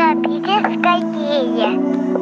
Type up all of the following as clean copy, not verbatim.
Питерское.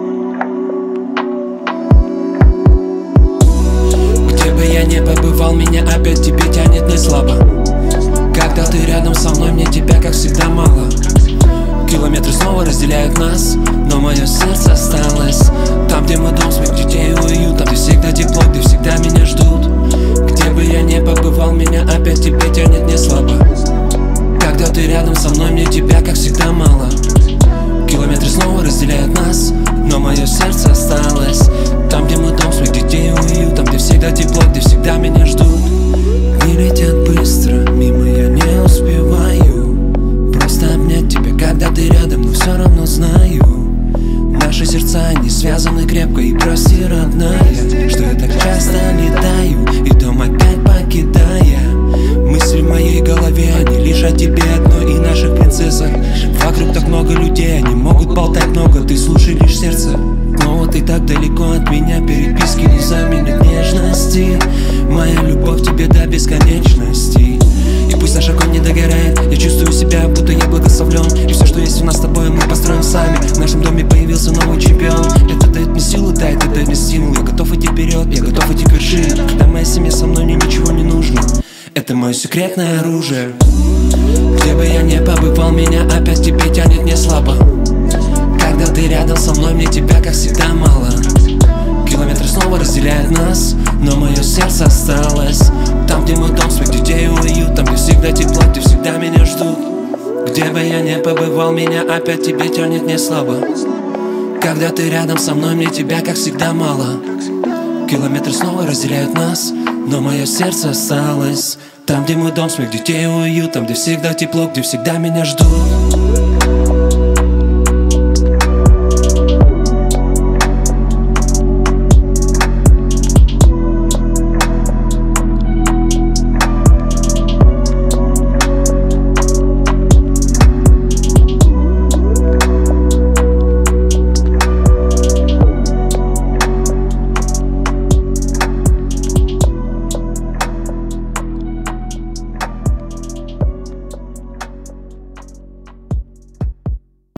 Где бы я ни побывал, меня опять тебе тянет не слабо. Когда ты рядом со мной, мне тебя, как всегда, мало. Километры снова разделяют нас, но мое сердце осталось там, где мой дом, своих детей и уют. Там, где всегда тепло, где всегда меня ждут. Где бы я ни побывал, меня опять тебе тянет не слабо. Когда ты рядом со мной, мне тебя, как всегда, мало. Километры снова разделяют нас, но мое сердце осталось там, где мой дом, своих детей и уют. Там, где всегда тепло, где всегда меня ждут. Дни летят быстро, мимо я не успеваю просто обнять тебя, когда ты рядом, но все равно знаю, наши сердца не связаны крепко. И прости, родная, что я так часто летаю и дом опять покидая. Мысли в моей голове, они лишь о тебе одной и наших принцессах. Вокруг так много людей, они могут болтать много, ты слушай лишь сердце. Но вот ты так далеко от меня, переписки не заменят нежности. Моя любовь тебе до бесконечности. И пусть наш огонь не догорает, я чувствую себя, будто я благословлен. И все, что есть у нас с тобой, мы построим сами. В нашем доме появился новый чемпион. Это дает мне силу, да, это дает мне стимул. Я готов идти вперед, я готов идти к вершине. Когда моя семья со мной, мне ничего не нужно. Это мое секретное оружие. Где бы я ни побывал, меня опять тебе тянет не слабо. Когда ты рядом со мной, мне тебя, как всегда, мало. Километры снова разделяют нас, но мое сердце осталось там, где мой дом, своих детей и уют. Там, где всегда тепло, где всегда меня ждут. Где бы я ни побывал, меня опять тебе тянет не слабо. Когда ты рядом со мной, мне тебя, как всегда, мало. Километры снова разделяют нас, но мое сердце осталось там, где мой дом, своих детей и уют. Там, где всегда тепло, где всегда меня ждут.